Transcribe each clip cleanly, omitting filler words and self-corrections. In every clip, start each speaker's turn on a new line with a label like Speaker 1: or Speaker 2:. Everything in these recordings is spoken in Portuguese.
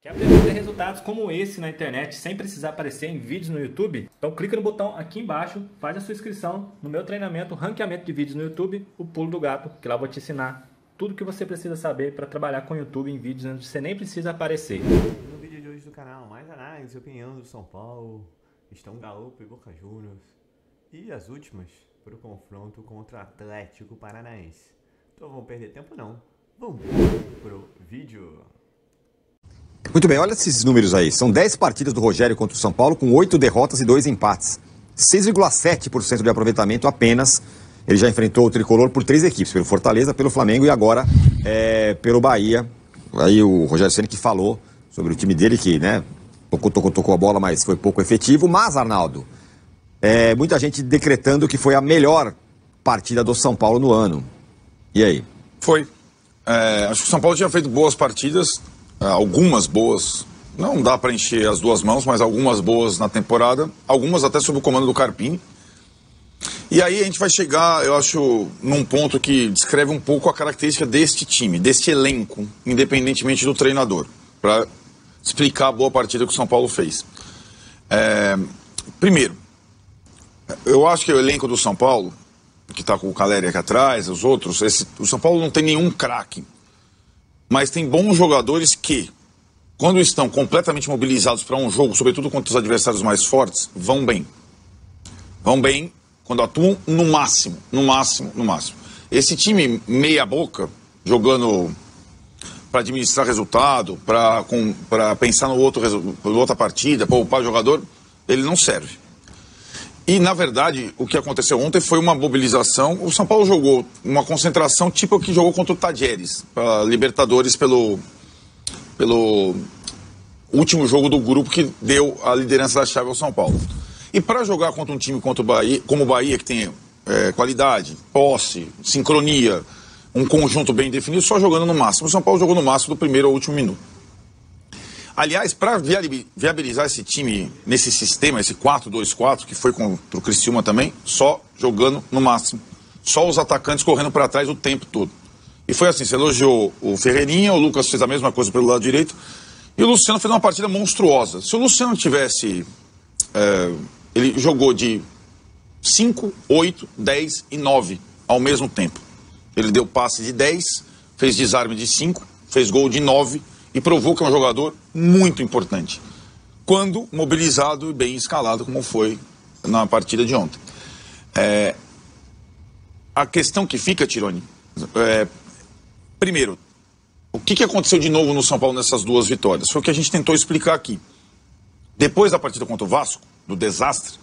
Speaker 1: Quer aprender a ter resultados como esse na internet sem precisar aparecer em vídeos no YouTube? Então clica no botão aqui embaixo, faz a sua inscrição no meu treinamento Ranqueamento de Vídeos no YouTube, o Pulo do Gato, que lá eu vou te ensinar tudo que você precisa saber para trabalhar com o YouTube em vídeos onde você nem precisa aparecer.
Speaker 2: No vídeo de hoje do canal, mais análise e opinião do São Paulo, Estão Galo e Boca Juniors e as últimas para o confronto contra o Atlético Paranaense. Então vamos perder tempo não, vamos pro vídeo.
Speaker 3: Muito bem, olha esses números aí. São 10 partidas do Rogério contra o São Paulo com 8 derrotas e 2 empates. 6,7% de aproveitamento apenas. Ele já enfrentou o Tricolor por 3 equipes, pelo Fortaleza, pelo Flamengo e agora pelo Bahia. Aí o Rogério Ceni que falou sobre o time dele que, né, tocou a bola, mas foi pouco efetivo. Mas, Arnaldo, muita gente decretando que foi a melhor partida do São Paulo no ano. E aí?
Speaker 4: Foi. Acho que o São Paulo tinha feito boas partidas. Algumas boas, não dá para encher as duas mãos, mas algumas boas na temporada, algumas até sob o comando do Carpini. E aí a gente vai chegar, eu acho, num ponto que descreve um pouco a característica deste time, deste elenco, independentemente do treinador, para explicar a boa partida que o São Paulo fez. Primeiro, eu acho que o elenco do São Paulo, que está com o Caleri aqui atrás, os outros, o São Paulo não tem nenhum craque. Mas tem bons jogadores que, quando estão completamente mobilizados para um jogo, sobretudo contra os adversários mais fortes, vão bem. Vão bem quando atuam no máximo, no máximo, no máximo. Esse time meia boca, jogando para administrar resultado, para pensar no outra partida, poupar o jogador, ele não serve. E, na verdade, o que aconteceu ontem foi uma mobilização. O São Paulo jogou uma concentração tipo que jogou contra o Tadieres, para Libertadores, pelo último jogo do grupo que deu a liderança da chave ao São Paulo. E para jogar contra um time como o Bahia, que tem qualidade, posse, sincronia, um conjunto bem definido, só jogando no máximo. O São Paulo jogou no máximo do primeiro ao último minuto. Aliás, para viabilizar esse time nesse sistema, esse 4-2-4, que foi contra o Criciúma também, só jogando no máximo. Só os atacantes correndo para trás o tempo todo. E foi assim, você elogiou o Ferreirinha, o Lucas fez a mesma coisa pelo lado direito, e o Luciano fez uma partida monstruosa. Se o Luciano tivesse... ele jogou de 5, 8, 10 e 9 ao mesmo tempo. Ele deu passe de 10, fez desarme de 5, fez gol de 9, e provou que é um jogador muito importante, quando mobilizado e bem escalado, como foi na partida de ontem. A questão que fica, Tironi, primeiro, o que aconteceu de novo no São Paulo nessas duas vitórias? Foi o que a gente tentou explicar aqui. Depois da partida contra o Vasco, do desastre,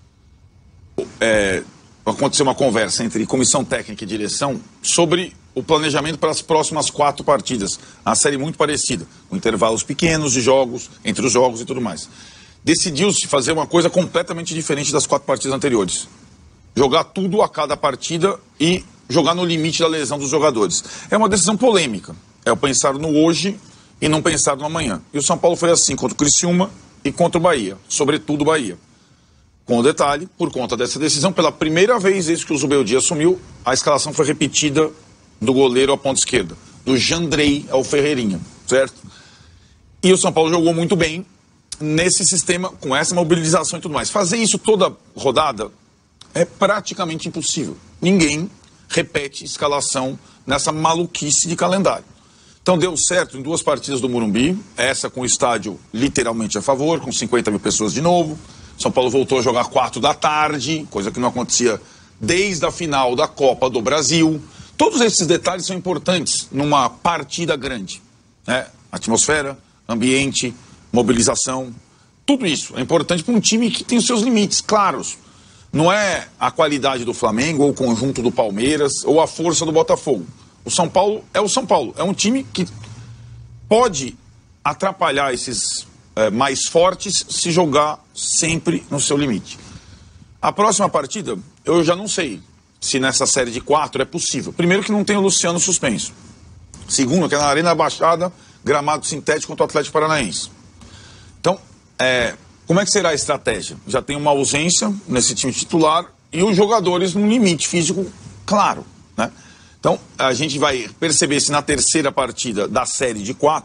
Speaker 4: aconteceu uma conversa entre comissão técnica e direção sobre o planejamento para as próximas 4 partidas. Uma série muito parecida, com intervalos pequenos de jogos, entre os jogos e tudo mais. Decidiu-se fazer uma coisa completamente diferente das 4 partidas anteriores. Jogar tudo a cada partida e jogar no limite da lesão dos jogadores. É uma decisão polêmica. É o pensar no hoje e não pensar no amanhã. E o São Paulo foi assim contra o Criciúma e contra o Bahia. Sobretudo o Bahia. Com o detalhe, por conta dessa decisão, pela primeira vez desde que o Zubeldia assumiu, a escalação foi repetida do goleiro à ponta esquerda, do Jandrei ao Ferreirinha, certo? E o São Paulo jogou muito bem nesse sistema, com essa mobilização e tudo mais. Fazer isso toda rodada é praticamente impossível. Ninguém repete escalação nessa maluquice de calendário. Então deu certo em 2 partidas do Morumbi, essa com o estádio literalmente a favor, com 50 mil pessoas de novo. São Paulo voltou a jogar 4 da tarde, coisa que não acontecia desde a final da Copa do Brasil. Todos esses detalhes são importantes numa partida grande, né? Atmosfera, ambiente, mobilização, tudo isso é importante para um time que tem os seus limites claros. Não é a qualidade do Flamengo ou o conjunto do Palmeiras ou a força do Botafogo. O São Paulo, é um time que pode atrapalhar esses mais fortes se jogar sempre no seu limite. A próxima partida, eu já não sei se nessa série de 4 é possível. Primeiro que não tem o Luciano suspenso. Segundo, que é na Arena Baixada, gramado sintético contra o Atlético Paranaense. Então, como é que será a estratégia? Já tem uma ausência nesse time titular e os jogadores num limite físico claro, né? Então, a gente vai perceber se na terceira partida da série de 4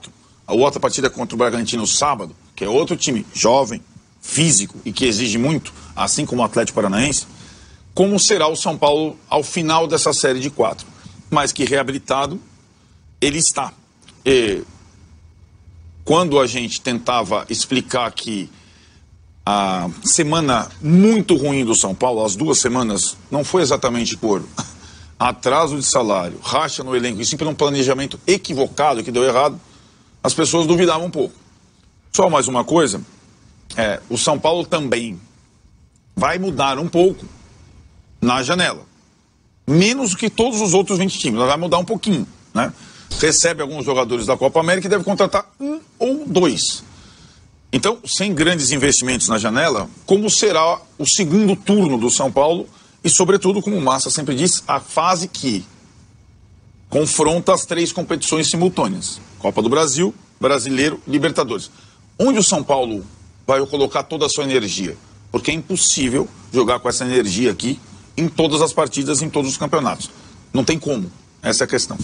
Speaker 4: a outra partida contra o Bragantino sábado, que é outro time jovem, físico e que exige muito, assim como o Atlético Paranaense, como será o São Paulo ao final dessa série de 4. Mas que reabilitado, ele está. E quando a gente tentava explicar que a semana muito ruim do São Paulo, as 2 semanas, não foi exatamente por atraso de salário, racha no elenco, e sim por um planejamento equivocado que deu errado, as pessoas duvidavam um pouco. Só mais uma coisa, o São Paulo também vai mudar um pouco na janela. Menos que todos os outros 20 times, mas vai mudar um pouquinho, né? Recebe alguns jogadores da Copa América e deve contratar 1 ou 2. Então, sem grandes investimentos na janela, como será o segundo turno do São Paulo e, sobretudo, como o Massa sempre diz, a fase que confronta as 3 competições simultâneas. Copa do Brasil, Brasileiro e Libertadores. Onde o São Paulo vai colocar toda a sua energia? Porque é impossível jogar com essa energia aqui em todas as partidas, em todos os campeonatos. Não tem como. Essa é a questão.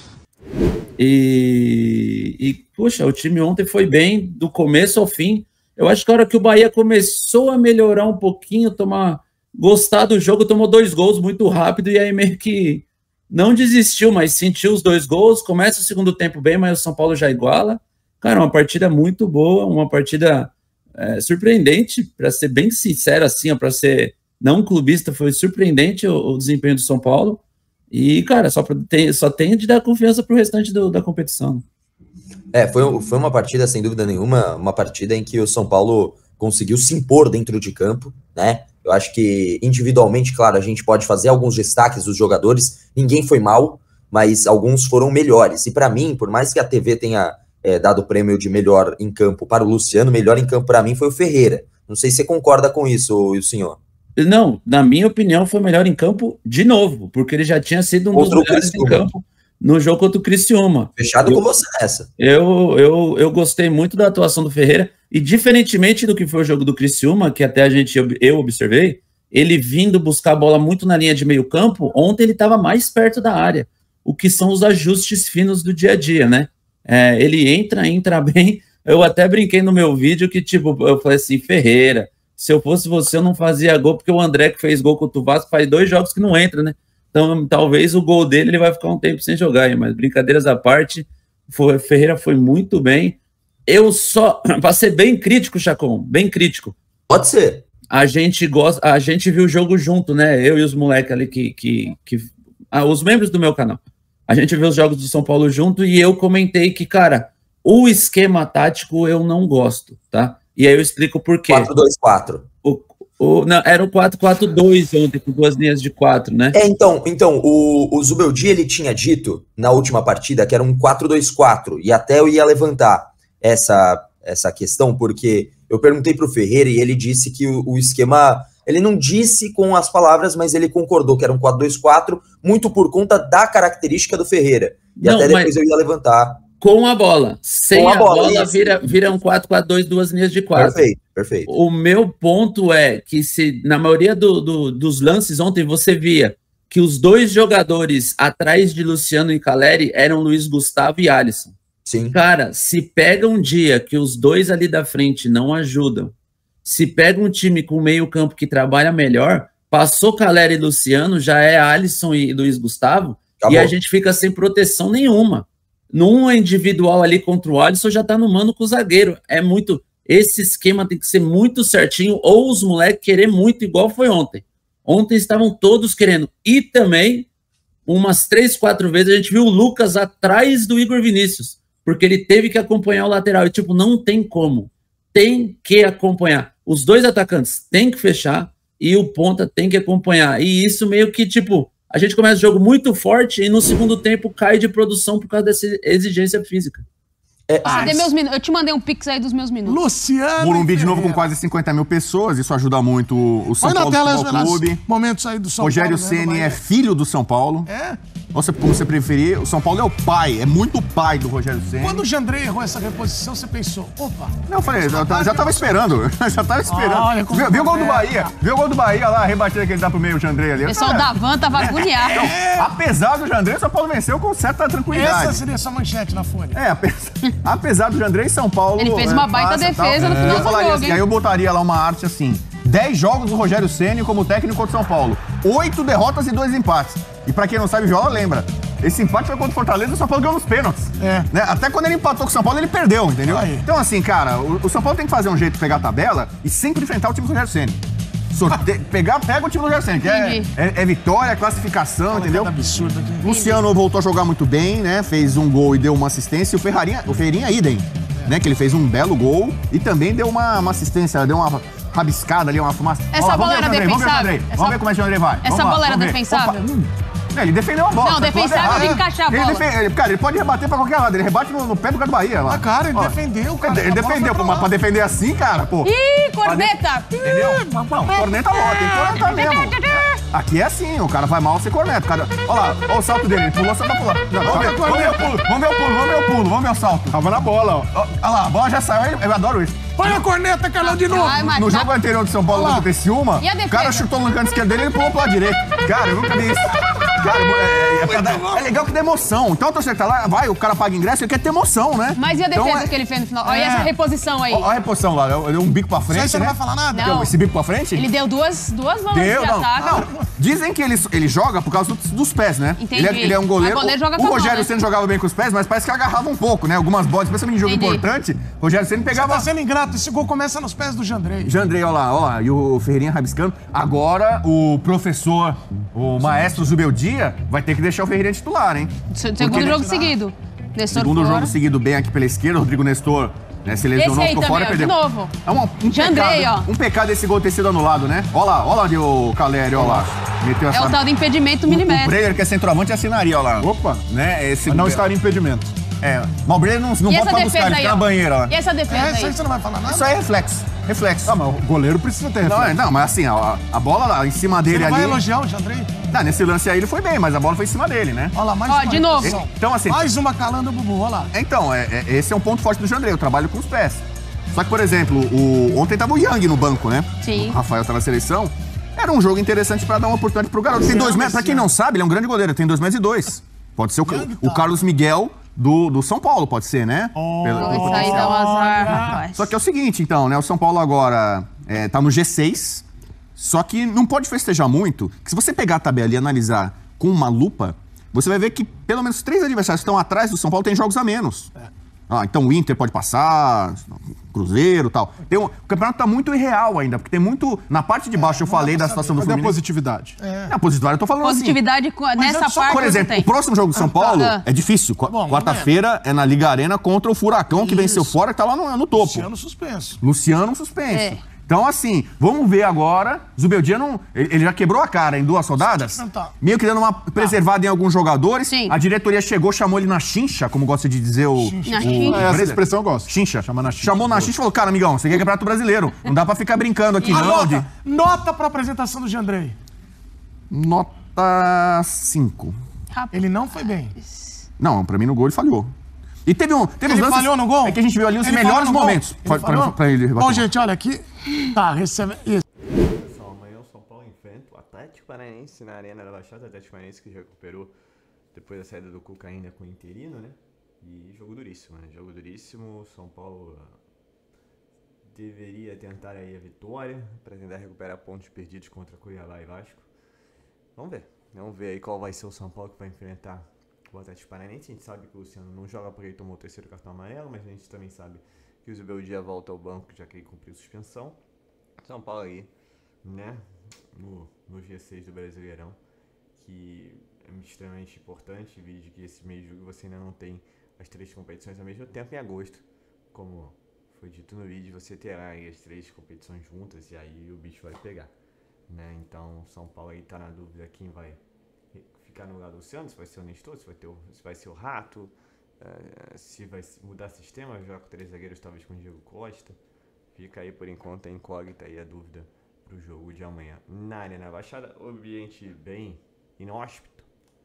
Speaker 5: Poxa, o time ontem foi bem do começo ao fim. Eu acho que a hora que o Bahia começou a melhorar um pouquinho, gostar do jogo, tomou 2 gols muito rápido e aí meio que não desistiu, mas sentiu os 2 gols. Começa o segundo tempo bem, mas o São Paulo já iguala. Cara, uma partida muito boa, uma partida surpreendente, para ser bem sincero assim, para ser não clubista, foi surpreendente o desempenho do São Paulo. E, cara, só tem de dar confiança pro restante da competição.
Speaker 6: Foi uma partida, sem dúvida nenhuma, uma partida em que o São Paulo conseguiu se impor dentro de campo, né? Eu acho que, individualmente, claro, a gente pode fazer alguns destaques dos jogadores, ninguém foi mal, mas alguns foram melhores. E para mim, por mais que a TV tenha dado o prêmio de melhor em campo para o Luciano, melhor em campo para mim foi o Ferreira. Não sei se você concorda com isso, o senhor.
Speaker 5: Não, na minha opinião, foi melhor em campo de novo, porque ele já tinha sido um dos melhores em campo no jogo contra o Criciúma.
Speaker 6: Fechado com você nessa.
Speaker 5: Eu gostei muito da atuação do Ferreira, e diferentemente do que foi o jogo do Criciúma, que até eu observei, ele vindo buscar a bola muito na linha de meio campo, ontem ele estava mais perto da área, o que são os ajustes finos do dia a dia, né? Ele entra bem. Eu até brinquei no meu vídeo que, tipo, eu falei assim, Ferreira, se eu fosse você, eu não fazia gol, porque o André, que fez gol contra o Vasco, faz 2 jogos que não entra, né? Então, talvez o gol dele ele vai ficar um tempo sem jogar, mas brincadeiras à parte, Ferreira foi muito bem. Eu só, para ser bem crítico, Chacon, bem crítico.
Speaker 6: Pode ser.
Speaker 5: A gente viu o jogo junto, né? Eu e os moleques ali os membros do meu canal. A gente viu os jogos do São Paulo junto e eu comentei que, cara, o esquema tático eu não gosto, tá? E aí eu explico por quê.
Speaker 6: 4-2-4.
Speaker 5: Não, era o 4-4-2 ontem, com 2 linhas de 4, né?
Speaker 6: Então o Zubeldia, ele tinha dito na última partida que era um 4-2-4, e até eu ia levantar essa questão, porque eu perguntei pro Ferreira e ele disse que o esquema, ele não disse com as palavras, mas ele concordou que era um 4-2-4, muito por conta da característica do Ferreira. E não, até depois eu ia levantar.
Speaker 5: Com a bola. Sem a bola vira um 4-4-2, 2 linhas de 4.
Speaker 6: Perfeito.
Speaker 5: O meu ponto é que se na maioria dos lances ontem você via que os 2 jogadores atrás de Luciano e Caleri eram Luiz Gustavo e Alisson.
Speaker 6: Sim.
Speaker 5: Cara, se pega um dia que os 2 ali da frente não ajudam, se pega um time com meio campo que trabalha melhor, passou Caleri e Luciano, já é Alisson e Luiz Gustavo, acabou. E a gente fica sem proteção nenhuma. Num individual ali contra o Alisson, já tá no mano com o zagueiro. Esse esquema tem que ser muito certinho, ou os moleques querer muito, igual foi ontem. Ontem estavam todos querendo. E também, umas 3, 4 vezes, a gente viu o Lucas atrás do Igor Vinícius, porque ele teve que acompanhar o lateral. E, tipo, não tem como. Tem que acompanhar. Os 2 atacantes têm que fechar e o ponta tem que acompanhar. E isso meio que, tipo, a gente começa o jogo muito forte e no segundo tempo cai de produção por causa dessa exigência física.
Speaker 7: Eu te mandei um pix aí dos meus minutos.
Speaker 8: Luciano
Speaker 9: Morumbi de novo com quase 50 mil pessoas, isso ajuda muito o São Paulo Futebol Clube.
Speaker 8: Momentos aí do São
Speaker 9: Rogério
Speaker 8: Paulo.
Speaker 9: Ceni é filho do São Paulo. ou como você preferir, o São Paulo é o pai, é muito pai do Rogério Ceni.
Speaker 8: Quando o Jandrei errou essa reposição, você pensou, opa...
Speaker 9: Não, eu falei, já tava esperando. Já tava esperando.
Speaker 8: Olha como
Speaker 9: Viu o gol do Bahia? Viu o gol do Bahia lá, a rebatida que ele dá pro meio, o Jandrei ali.
Speaker 7: O pessoal da van tava agoniado.
Speaker 9: Apesar do Jandrei, o São Paulo venceu com certa tranquilidade.
Speaker 8: Essa seria sua manchete na Folha.
Speaker 9: Apesar do Jandrei, São Paulo...
Speaker 7: Ele fez uma baita defesa no final do jogo,
Speaker 9: assim,
Speaker 7: hein?
Speaker 9: aí eu botaria lá uma arte assim, 10 jogos do Rogério Ceni como técnico contra o São Paulo, 8 derrotas e 2 empates. E pra quem não sabe, Viola lembra, esse empate foi contra o Fortaleza e o São Paulo ganhou nos pênaltis. Né? Até quando ele empatou com o São Paulo, ele perdeu, entendeu?
Speaker 8: Aí.
Speaker 9: Então assim, cara, o São Paulo tem que fazer um jeito de pegar a tabela e sempre enfrentar o time do Rogério Ceni. Pega o time do Rogério Ceni, que é vitória, classificação, entendeu?
Speaker 8: Absurdo aqui.
Speaker 9: Luciano voltou a jogar muito bem, né? Fez um gol e deu uma assistência. O Ferreirinha idem, né? Que ele fez um belo gol e também deu uma assistência, deu uma rabiscada ali, uma fumaça.
Speaker 7: Essa bola era defensável?
Speaker 9: Vamos ver como é que o André vai.
Speaker 7: Essa bola era defensável?
Speaker 9: Ele defendeu a bola.
Speaker 7: Não, defensável de encaixar a bola.
Speaker 9: Cara, ele pode rebater pra qualquer lado. Ele rebate no pé do cara do Bahia. Lá.
Speaker 8: Cara, ele defendeu, cara.
Speaker 9: Ele defendeu, mas pra defender assim, cara, pô.
Speaker 7: Ih, corneta!
Speaker 9: Entendeu? Não, corneta logo, tem que cornetar mesmo. Aqui é assim, o cara vai mal, você corneta. Olha lá, olha o salto dele, ele pulou só pra pular. Vamos ver o pulo. Tava na bola, ó. Olha lá, a bola já saiu, eu adoro isso.
Speaker 8: Põe a corneta, Carlão, de novo.
Speaker 9: No jogo anterior do São Paulo contra o Criciúma, o cara chutou no canto esquerdo dele e ele pulou pro lado direito. Cara, eu nunca vi isso. Cara, é legal que dá emoção. Então o torcedor tá lá, vai, o cara paga ingresso, ele quer ter emoção, né?
Speaker 7: Mas e a defesa que ele fez no final? Olha essa reposição aí.
Speaker 9: Olha a reposição lá, ele deu um bico pra frente,
Speaker 8: Você não vai falar nada?
Speaker 7: Não.
Speaker 9: Esse bico pra frente?
Speaker 7: Ele deu duas bolas de ataque.
Speaker 9: Não. Dizem que ele joga por causa dos pés, né?
Speaker 7: Entendi.
Speaker 9: Ele é um goleiro.
Speaker 7: Mas goleiro joga
Speaker 9: o
Speaker 7: com a mão,
Speaker 9: Rogério
Speaker 7: né?
Speaker 9: Ceni jogava bem com os pés, mas parece que agarrava um pouco, né? Algumas bolas, especialmente em jogo importante, o Rogério Ceni pegava...
Speaker 8: Você tá sendo ingrato, esse gol começa nos pés do Jandrei.
Speaker 9: Jandrei, olha lá, e o Ferreirinha rabiscando. Agora, o professor, o maestro Zubeldia, vai ter que deixar o Ferreirinha titular, hein?
Speaker 7: Segundo jogo seguido. Nestor
Speaker 9: Segundo
Speaker 7: fora.
Speaker 9: jogo seguido bem aqui pela esquerda, o Rodrigo Nestor, né, se lesionou,
Speaker 7: Esse aí
Speaker 9: ficou
Speaker 7: também,
Speaker 9: fora e
Speaker 7: ó,
Speaker 9: perdeu.
Speaker 7: de novo.
Speaker 9: É um
Speaker 7: Jandrei,
Speaker 9: pecado,
Speaker 7: ó.
Speaker 9: um pecado esse gol ter sido anulado, né? Olha lá ali o Caleri, olha lá. Meteu essa...
Speaker 7: É o tal do impedimento
Speaker 9: O
Speaker 7: milimétrico.
Speaker 9: Breyer, que é centroavante, assinaria, olha lá.
Speaker 10: Opa!
Speaker 9: Né? Esse...
Speaker 10: Mas não estaria impedimento.
Speaker 9: Mas o Breyer não
Speaker 7: E
Speaker 9: pode
Speaker 7: essa
Speaker 9: buscar, ele
Speaker 7: defesa aí,
Speaker 9: fica na
Speaker 7: ó?
Speaker 9: banheira, ó.
Speaker 7: E essa defesa
Speaker 8: Isso aí
Speaker 7: aí?
Speaker 8: você não vai falar nada?
Speaker 9: Isso aí é reflexo.
Speaker 10: Ah, mas o goleiro precisa ter reflexo.
Speaker 9: Não, mas assim, a bola lá em cima
Speaker 8: Você
Speaker 9: dele
Speaker 8: não
Speaker 9: ali...
Speaker 8: vai elogiar o Jandrei?
Speaker 9: Não, nesse lance aí ele foi bem, mas a bola foi em cima dele, né?
Speaker 8: Olha lá, mais
Speaker 7: Ó,
Speaker 8: uma
Speaker 7: de novo.
Speaker 8: reposição.
Speaker 9: Então, assim...
Speaker 8: Mais uma calando o Bubu, olha lá.
Speaker 9: Então, esse é um ponto forte do Jandrei, o trabalho com os pés. Só que, por exemplo, ontem tava o Yang no banco, né?
Speaker 7: Sim.
Speaker 9: O Rafael tá na seleção. Era um jogo interessante pra dar uma oportunidade pro garoto. Tem 2 metros, pra quem não sabe, ele é um grande goleiro, tem 2 metros e 2. Pode ser o Carlos Miguel do São Paulo, pode ser, né?
Speaker 7: Isso aí dá um azar, rapaz.
Speaker 9: Só que é o seguinte, então, né? O São Paulo agora tá no G6, só que não pode festejar muito, que se você pegar a tabela e analisar com uma lupa, você vai ver que pelo menos 3 adversários que estão atrás do São Paulo têm jogos a menos. Então o Inter pode passar, Cruzeiro e tal. O campeonato tá muito irreal ainda, porque tem muito... Na parte de baixo eu falei da situação do
Speaker 10: Cadê a
Speaker 9: Fluminense.
Speaker 10: positividade?
Speaker 9: A positividade eu tô falando
Speaker 7: Positividade nessa parte.
Speaker 9: Por exemplo, o próximo jogo do São Paulo é difícil. Quarta-feira é na Liga Arena contra o Furacão, que venceu fora, que tá lá no topo. Luciano suspenso. Então, assim, vamos ver agora. Zubeldia não... Ele já quebrou a cara em 2 rodadas. Meio que dando uma preservada em alguns jogadores.
Speaker 7: Sim.
Speaker 9: A diretoria chegou, chamou ele na chincha, como gosta de dizer o...
Speaker 10: Essa expressão eu gosto.
Speaker 9: Chincha.
Speaker 10: Chama na chincha.
Speaker 9: Chamou na chincha e falou, cara, amigão, você quer campeonato brasileiro. Não dá pra ficar brincando aqui, não.
Speaker 8: Nota pra apresentação do Jandrei.
Speaker 9: Nota 5.
Speaker 8: Ele não foi bem.
Speaker 9: Não, pra mim no gol ele falhou. E teve uns lances...
Speaker 8: Ele falhou no gol?
Speaker 9: É que a gente viu ali os melhores momentos pra ele rebater.
Speaker 8: Bom, gente, olha aqui. Tá, recebe... Isso.
Speaker 2: Pessoal, amanhã o São Paulo enfrenta o Atlético Paranaense na Arena da Baixada. O Atlético Paranaense que já recuperou depois da saída do Cuca ainda com o interino, né? E jogo duríssimo, né? Jogo duríssimo. São Paulo deveria tentar aí a vitória para tentar recuperar pontos perdidos contra Cuiabá e Vasco. Vamos ver. Vamos ver aí qual vai ser o São Paulo que vai enfrentar o Atlético Paranaense. A gente sabe que o Luciano não joga porque ele tomou o 3º cartão amarelo, mas a gente também sabe que o Zubeldia volta ao banco já que ele cumpriu suspensão. São Paulo aí, né, no G6 do Brasileirão, que é extremamente importante, vídeo que esse mês de julho você ainda não tem as 3 competições ao mesmo tempo. Em agosto, como foi dito no vídeo, você terá aí as 3 competições juntas e aí o bicho vai pegar, né? Então São Paulo aí tá na dúvida quem vai ficar no lugar do Luciano, se vai ser o Nestor, se vai ser o Rato, se vai mudar sistema, jogar com 3 zagueiros, talvez com o Diego Costa. Fica aí por enquanto a incógnita e a dúvida pro jogo de amanhã. Na Arena Baixada, ambiente bem inóspito.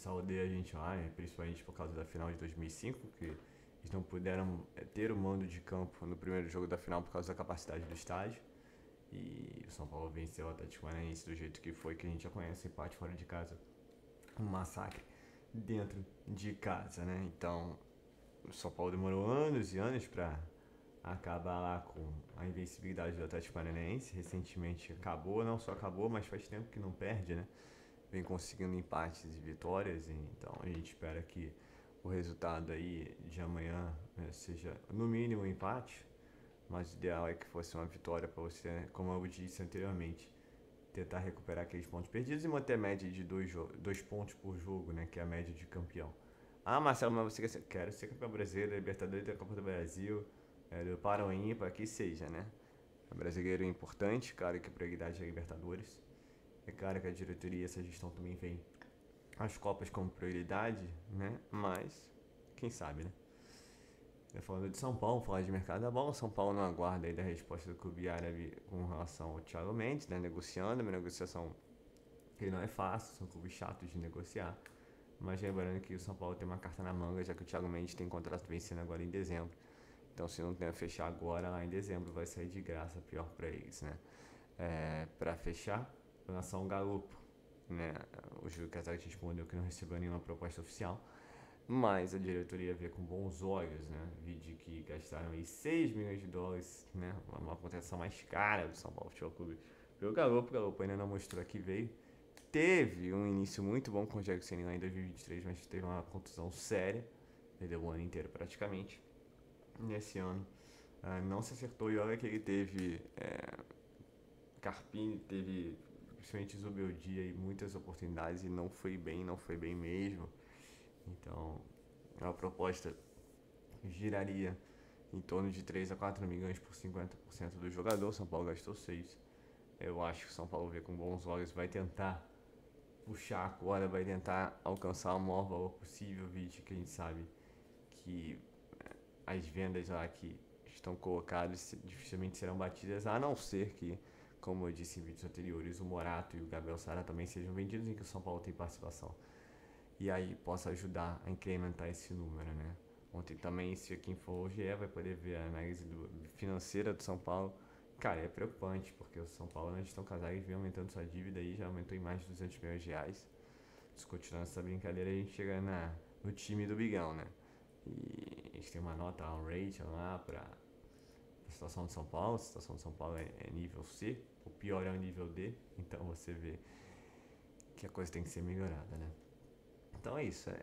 Speaker 2: pessoal odeia a gente lá, principalmente por causa da final de 2005, que eles não puderam ter o mando de campo no primeiro jogo da final por causa da capacidade do estádio. E o São Paulo venceu o Atlético Paranaense do jeito que foi, que a gente já conhece, empate fora de casa, um massacre dentro de casa, né? Então, o São Paulo demorou anos e anos para acabar lá com a invencibilidade do Atlético Paranaense. Recentemente acabou, não só acabou, mas faz tempo que não perde, né? Vem conseguindo empates e vitórias, então a gente espera que o resultado aí de amanhã seja no mínimo um empate, mas o ideal é que fosse uma vitória para você, como eu disse anteriormente, tentar recuperar aqueles pontos perdidos e manter a média de 2 pontos por jogo, né, que é a média de campeão. Ah, Marcelo, mas você quer ser campeão brasileiro, Libertadores da Copa do Brasil, do Paraná, para que seja, né? O brasileiro é importante, claro que a prioridade é a Libertadores. É claro que a diretoria, essa gestão também vem as Copas como prioridade, né? Mas, quem sabe, né? Falando de São Paulo, falar de mercado é bom. São Paulo não aguarda aí da resposta do clube árabe com relação ao Thiago Mendes, né? Negociando, uma negociação que não é fácil, são clubes chatos de negociar. Mas lembrando que o São Paulo tem uma carta na manga, já que o Thiago Mendes tem contrato vencendo agora em dezembro. Então, se não tem fechar agora, lá em dezembro, vai sair de graça, pior para eles, né? Para fechar, em relação ao Galopo, né? O Júlio Casares respondeu que não recebeu nenhuma proposta oficial, mas a diretoria vê com bons olhos, né? Vídeo que gastaram aí 6 milhões de dólares, né? Uma contratação mais cara do São Paulo Futebol Clube. O Galopo ainda não mostrou que veio. Teve um início muito bom com o Rogério Ceni lá em 2023, mas teve uma contusão séria, perdeu o ano inteiro praticamente. Nesse ano não se acertou, e olha que ele teve Carpini, teve principalmente Zubeldia e muitas oportunidades e não foi bem mesmo. Então a proposta giraria em torno de 3 a 4 milhões por 50% do jogador. São Paulo gastou 6. Eu acho que o São Paulo vê com bons olhos, vai tentar puxar agora, vai tentar alcançar o maior valor possível, vídeo que a gente sabe que as vendas lá que estão colocadas dificilmente serão batidas, a não ser que, como eu disse em vídeos anteriores, o Morato e o Gabriel Sara também sejam vendidos, em que o São Paulo tem participação. E aí possa ajudar a incrementar esse número, né? Ontem também, se quem for o GE vai poder ver a análise financeira do São Paulo. Cara, é preocupante, porque o São Paulo, na gestão Casares, vem aumentando sua dívida aí, já aumentou em mais de 200 milhões de reais. Se continuar essa brincadeira, a gente chega no time do Bigão, né? E a gente tem uma nota, um rating lá para a situação de São Paulo. A situação de São Paulo é nível C, o pior é o nível D, então você vê que a coisa tem que ser melhorada, né? Então é isso,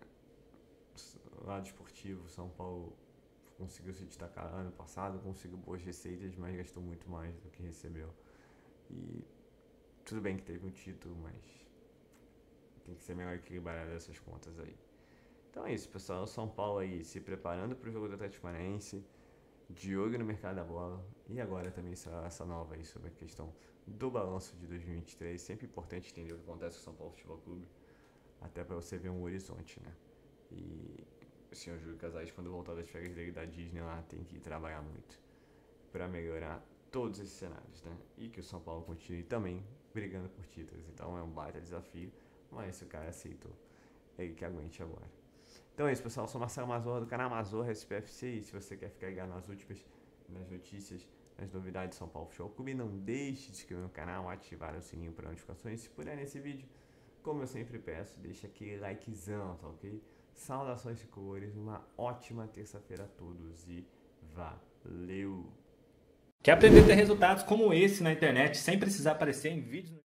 Speaker 2: lado esportivo, São Paulo conseguiu se destacar ano passado, conseguiu boas receitas, mas gastou muito mais do que recebeu. E tudo bem que teve um título, mas tem que ser melhor equilibrado essas contas aí. Então é isso, pessoal. O São Paulo aí se preparando para o jogo do Atlético Paranaense, de olho no mercado da bola, e agora também essa nova aí sobre a questão do balanço de 2023. Sempre importante entender o que acontece com o São Paulo Futebol Clube, até para você ver um horizonte, né? E o senhor Júlio Casares, quando voltar das férias dele da Disney lá, tem que trabalhar muito para melhorar todos esses cenários, né? E que o São Paulo continue também brigando por títulos. Então é um baita desafio, mas se o cara aceitou, é ele que aguente agora. Então é isso, pessoal. Eu sou Marcelo Mazorra do canal Mazorra SPFC, e se você quer ficar ligado nas notícias, nas novidades de São Paulo Futebol Clube, não deixe de se inscrever no canal, ativar o sininho para notificações. Se puder nesse vídeo, como eu sempre peço, deixa aquele likezão, tá ok? Saudações de cores, uma ótima terça-feira a todos e valeu!
Speaker 1: Quer aprender a ter resultados como esse na internet sem precisar aparecer em vídeos?